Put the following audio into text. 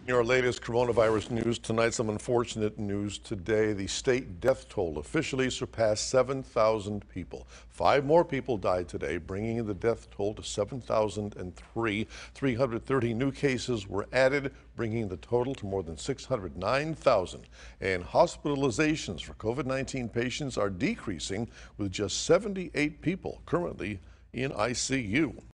Your latest coronavirus news tonight. Some unfortunate news today. The state death toll officially surpassed 7,000 people. 5 more people died today, bringing the death toll to 7,003. 330 new cases were added, bringing the total to more than 609,000. And hospitalizations for COVID-19 patients are decreasing, with just 78 people currently in ICU.